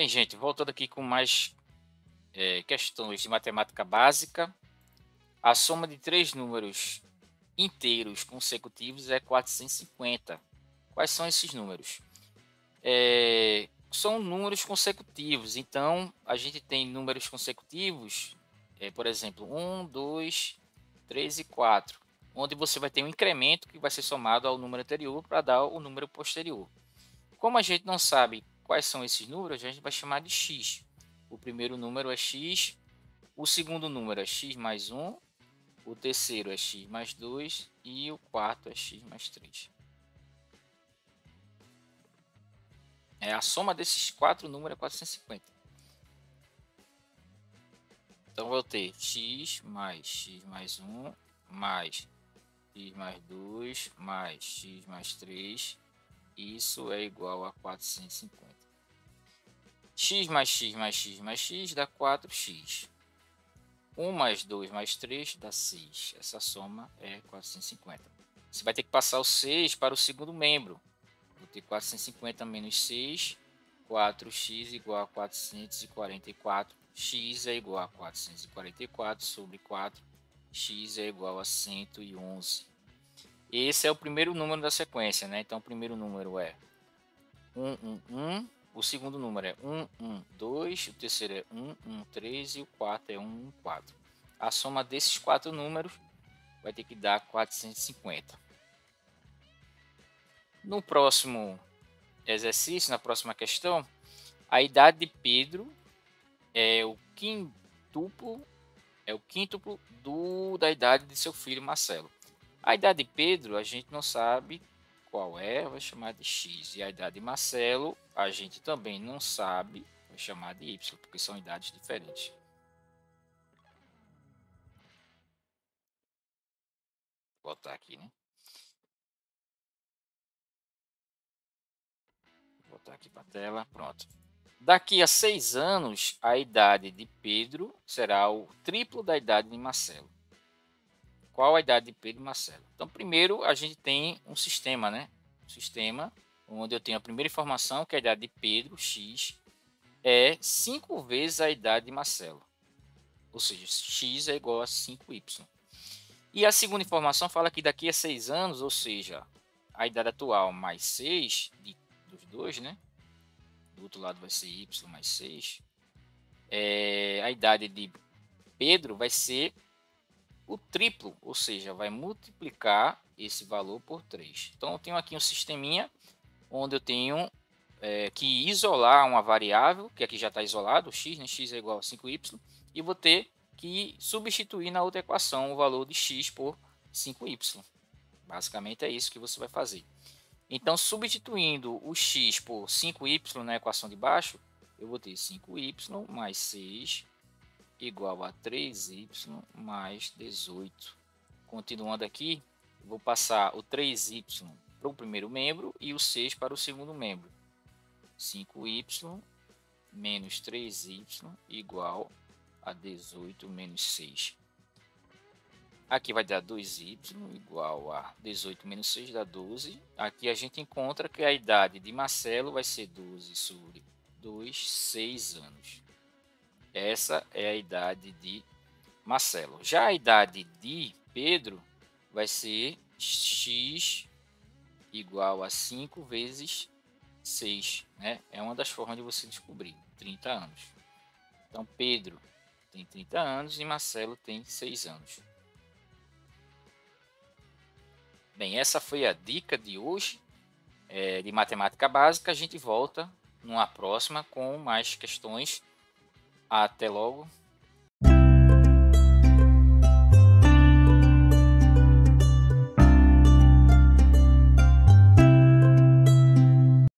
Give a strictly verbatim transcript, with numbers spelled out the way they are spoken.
Bem, gente, voltando aqui com mais é, questões de matemática básica. A soma de três números inteiros consecutivos é quatrocentos e cinquenta. Quais são esses números? É, são números consecutivos, então a gente tem números consecutivos, é, por exemplo, um, dois, três e quatro, onde você vai ter um incremento que vai ser somado ao número anterior para dar o número posterior. Como a gente não sabe quais são esses números, a gente vai chamar de x. O primeiro número é x, o segundo número é x mais um, o terceiro é x mais dois e o quarto é x mais três. É, a soma desses quatro números é quatrocentos e cinquenta. Então, vou ter x mais x mais um mais x mais dois mais x mais três. Isso é igual a quatrocentos e cinquenta. X mais x mais x mais x dá quatro x. um mais dois mais três dá seis. Essa soma é quatrocentos e cinquenta. Você vai ter que passar o seis para o segundo membro. Vou ter quatrocentos e cinquenta menos seis. quatro x igual a quatrocentos e quarenta e quatro. X é igual a quatrocentos e quarenta e quatro sobre quatro. X é igual a cento e onze. Esse é o primeiro número da sequência, né? Então, o primeiro número é um, um, um. O segundo número é um, um, dois, o terceiro é um, um, três e o quarto é um, um, quatro. A soma desses quatro números vai ter que dar quatrocentos e cinquenta. No próximo exercício, na próxima questão, a idade de Pedro é o quintuplo, é o quíntuplo do, da idade de seu filho Marcelo. A idade de Pedro a gente não sabe qual é, vai chamar de x. E a idade de Marcelo a gente também não sabe, vai chamar de y, porque são idades diferentes. Vou botar aqui, né? Vou botar aqui para a tela, pronto. Daqui a seis anos, a idade de Pedro será o triplo da idade de Marcelo. Qual a idade de Pedro e Marcelo? Então, primeiro a gente tem um sistema, né? Um sistema onde eu tenho a primeira informação, que é a idade de Pedro, x, é cinco vezes a idade de Marcelo. Ou seja, x é igual a cinco y. E a segunda informação fala que daqui a seis anos, ou seja, a idade atual mais seis, de, dos dois, né? Do outro lado vai ser y mais seis. É, a idade de Pedro vai ser o triplo, ou seja, vai multiplicar esse valor por três. Então, eu tenho aqui um sisteminha onde eu tenho é, que isolar uma variável, que aqui já está isolado, x, né? X é igual a cinco y, e vou ter que substituir na outra equação o valor de x por cinco y. Basicamente é isso que você vai fazer. Então, substituindo o x por cinco y na equação de baixo, eu vou ter cinco y mais seis igual a três y mais dezoito. Continuando aqui, vou passar o três y para o primeiro membro e o seis para o segundo membro. cinco y menos três y igual a dezoito menos seis. Aqui vai dar dois y igual a dezoito menos seis dá doze. Aqui a gente encontra que a idade de Marcelo vai ser doze sobre dois, seis anos. Essa é a idade de Marcelo. Já a idade de Pedro vai ser x igual a cinco vezes seis. Né? É uma das formas de você descobrir. trinta anos. Então, Pedro tem trinta anos e Marcelo tem seis anos. Bem, essa foi a dica de hoje é, de matemática básica. A gente volta numa próxima com mais questões. Até logo.